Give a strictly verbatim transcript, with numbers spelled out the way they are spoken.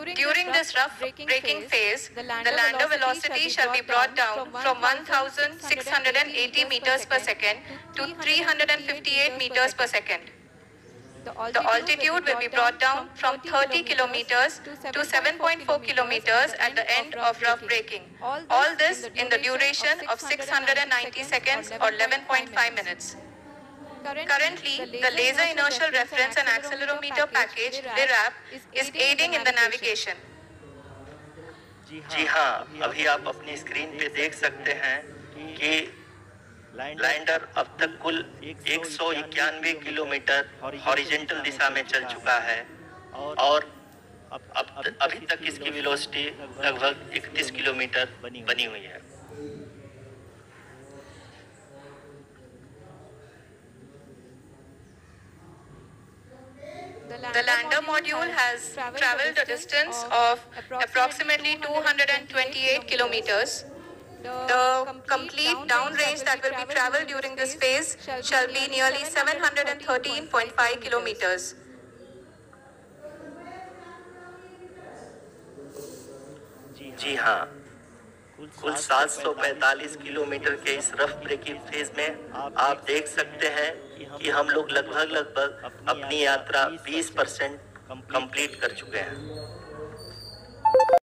During this rough braking phase, the lander velocity shall be brought down from one thousand six hundred eighty meters per second to three hundred fifty-eight meters per second. The altitude will be brought down from thirty kilometers to seven point four kilometers at the end of rough braking. All this in the duration of six hundred ninety seconds or eleven point five minutes. Currently, the Laser Inertial Reference and Accelerometer package, L I R A P, is aiding in the navigation. जी हाँ, अभी आप अपनी screen पे देख सकते हैं कि lander अब तक कुल एक सौ इक्यानवे किलोमीटर हॉरिजॉन्टल दिशा में चल चुका है और अब अभी तक इसकी वेलोसिटी लगभग इकतीस किलोमीटर बनी हुई है। The lander module has traveled a distance of approximately two hundred twenty-eight kilometers. The complete downrange that will be traveled during this phase shall be nearly seven hundred thirteen point five kilometers. जी हाँ, कुल सात सौ पैंतालीस kilometre के इस rough breaking phase में आप देख सकते हैं कि हम लोग लगभग लगभग अपनी यात्रा बीस परसेंट कंप्लीट कर चुके हैं।